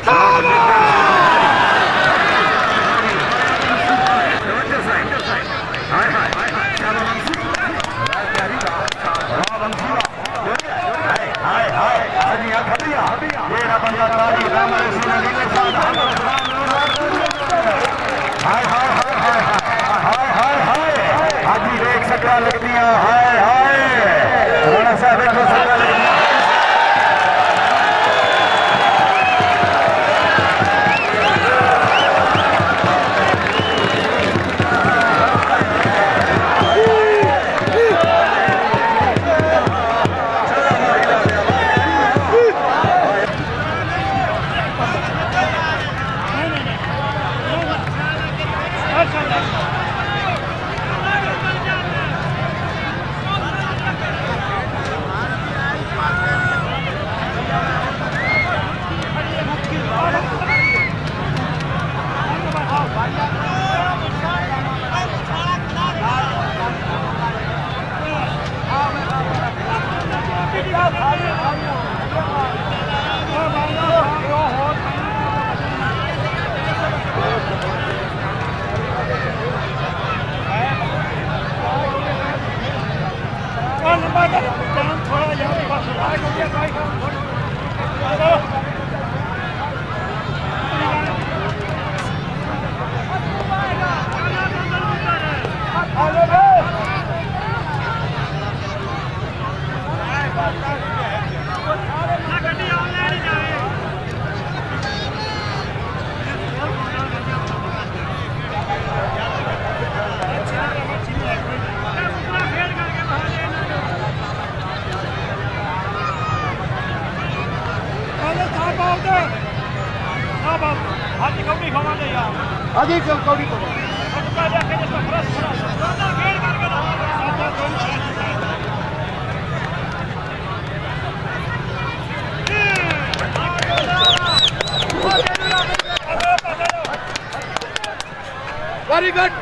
Very good.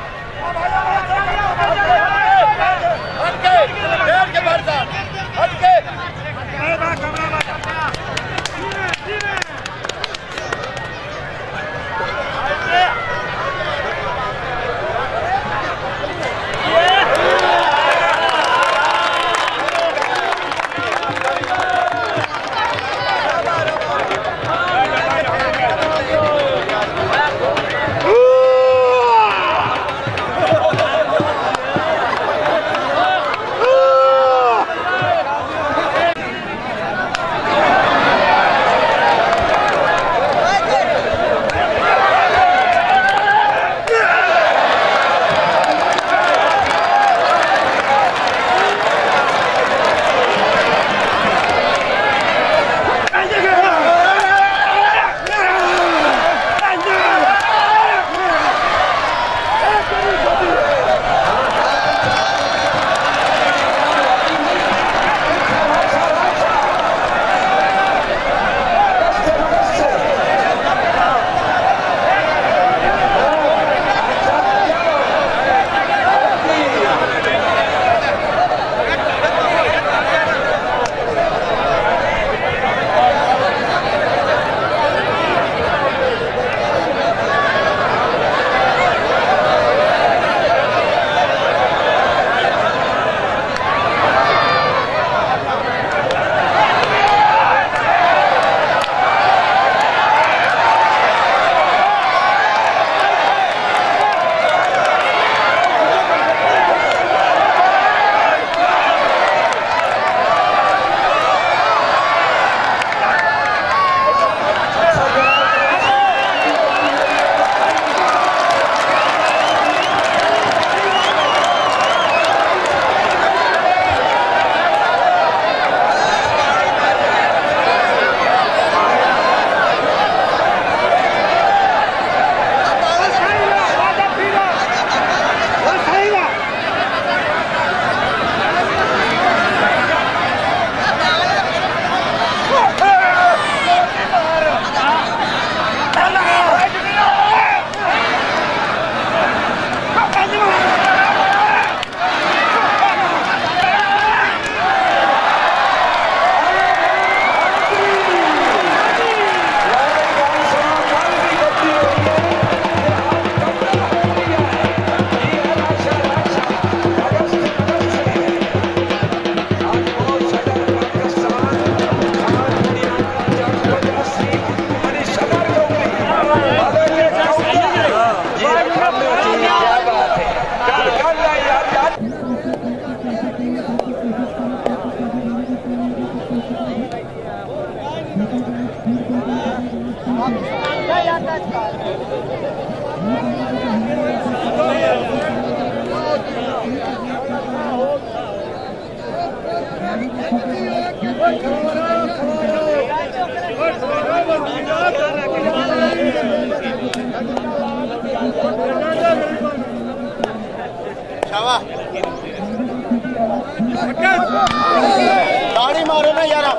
ताड़ी मारे ना यार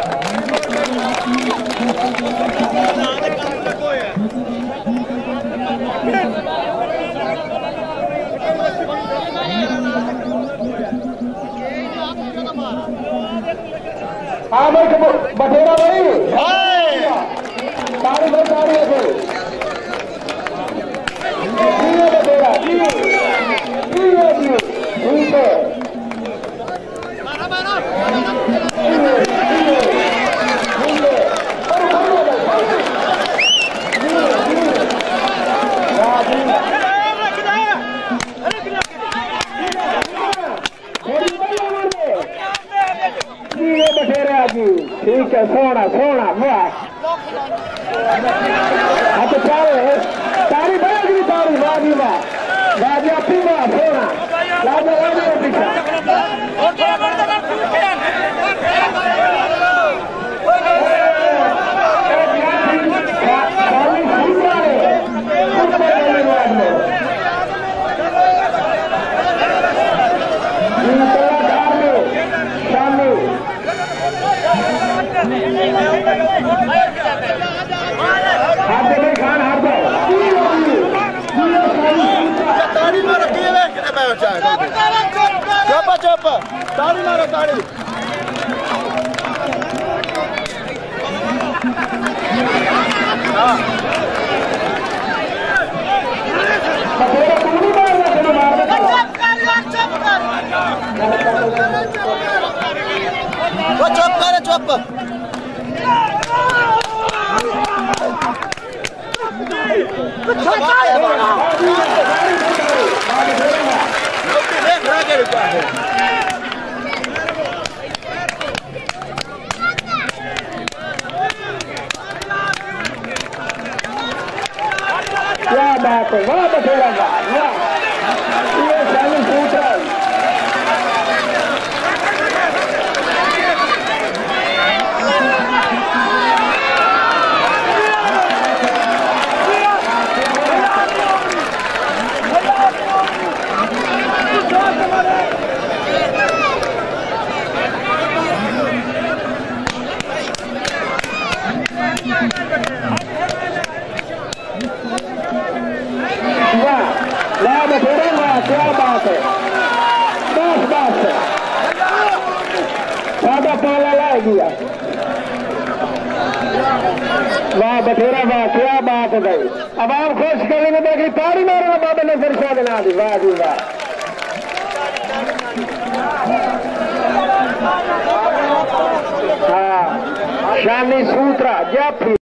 हाँ भाई बटेरा भाई ताड़ी भाई ताड़ी है बटेरा ठीक है ठीक है सोना सोना वाह तो चाहे तारी बड़ी तारी वाजी वाह राजा पीवा सोना राजा राजा पीछा चुप चुप ताड़ी मारो ताड़ी चुप करे चुप क्या बात है वाह बटेरा वाह ये शानी पूछ रहा है वाह बटेरा वाह क्या बात है बस सादा पाला ला गया वाह बटेरा वाह क्या बात है भाई अब आप खुश करेंगे बाकी ताड़ी मारो बाबा ने फिर शादी ना दी वाह जी वाह हाँ शानी सूत्रा जब